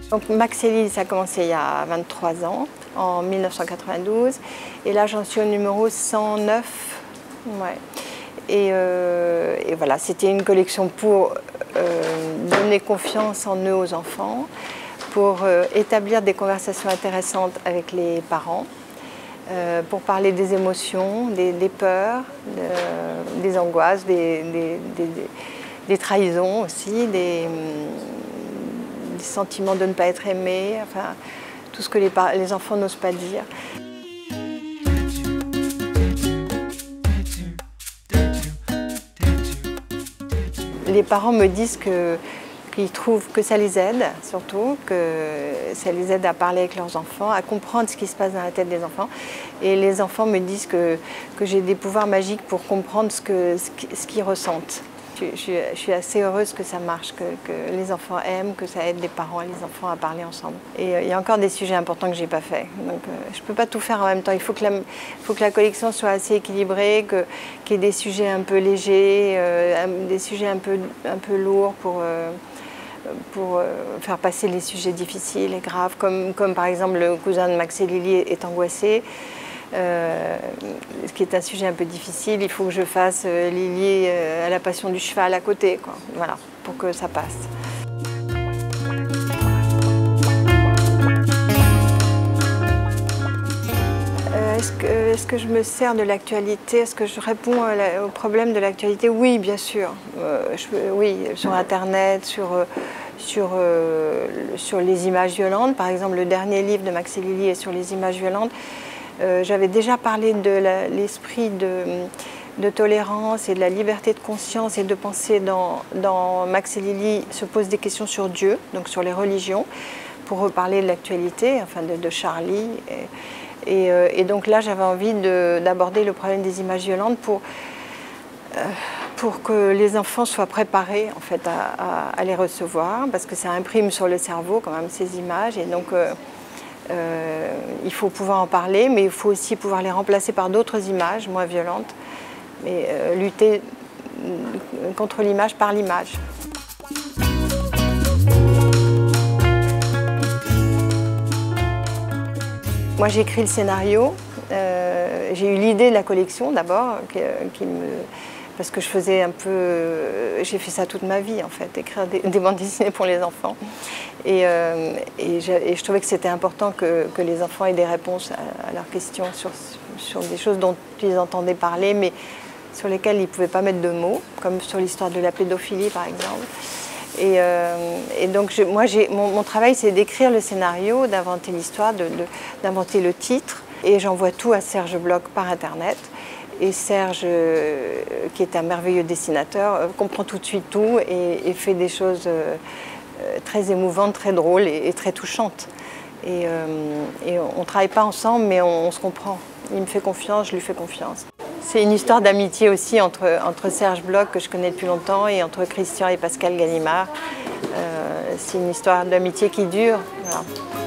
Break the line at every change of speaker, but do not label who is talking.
Donc Max et Lily, ça a commencé il y a 23 ans, en 1992. Et là, j'en suis au numéro 109. Ouais. Et voilà, c'était une collection pour donner confiance en eux aux enfants, pour établir des conversations intéressantes avec les parents, pour parler des émotions, des peurs, des angoisses, des trahisons aussi, des sentiments de ne pas être aimé, enfin, tout ce que les enfants n'osent pas dire. Les parents me disent qu'ils trouvent que ça les aide, surtout, que ça les aide à parler avec leurs enfants, à comprendre ce qui se passe dans la tête des enfants. Et les enfants me disent que j'ai des pouvoirs magiques pour comprendre ce qu'ils ressentent. Je suis assez heureuse que ça marche, que les enfants aiment, que ça aide les parents et les enfants à parler ensemble. Et il y a encore des sujets importants que je n'ai pas faits. Donc je ne peux pas tout faire en même temps. Il faut que la collection soit assez équilibrée, qu'il y ait des sujets un peu légers, des sujets un peu lourds pour faire passer les sujets difficiles et graves, comme par exemple le cousin de Max et Lily est angoissé. Ce qui est un sujet un peu difficile, il faut que je fasse Lily à la passion du cheval à côté, quoi. Voilà, pour que ça passe. Est-ce que je me sers de l'actualité? Est-ce que je réponds au problème de l'actualité? Oui, bien sûr. Oui, sur Internet, sur les images violentes. Par exemple, le dernier livre de Max et Lily est sur les images violentes. J'avais déjà parlé de l'esprit de tolérance et de la liberté de conscience et de pensée dans Max et Lily se posent des questions sur Dieu, donc sur les religions, pour reparler de l'actualité, enfin de Charlie. Et donc là, j'avais envie d'aborder le problème des images violentes pour que les enfants soient préparés en fait, à les recevoir, parce que ça imprime sur le cerveau quand même ces images. Et donc, il faut pouvoir en parler, mais il faut aussi pouvoir les remplacer par d'autres images moins violentes, mais lutter contre l'image par l'image. Moi, j'ai écrit le scénario. J'ai eu l'idée de la collection d'abord, parce que j'ai fait ça toute ma vie en fait, écrire des bandes dessinées pour les enfants. Et je trouvais que c'était important que les enfants aient des réponses à leurs questions sur des choses dont ils entendaient parler, mais sur lesquelles ils ne pouvaient pas mettre de mots, comme sur l'histoire de la pédophilie par exemple. Et donc mon travail, c'est d'écrire le scénario, d'inventer l'histoire, d'inventer le titre. Et j'envoie tout à Serge Bloch par Internet. Et Serge, qui est un merveilleux dessinateur, comprend tout de suite tout et fait des choses très émouvantes, très drôles et très touchantes. Et on ne travaille pas ensemble, mais on se comprend. Il me fait confiance, je lui fais confiance. C'est une histoire d'amitié aussi entre Serge Bloch, que je connais depuis longtemps, et entre Christian et Pascal Gallimard. C'est une histoire d'amitié qui dure. Voilà.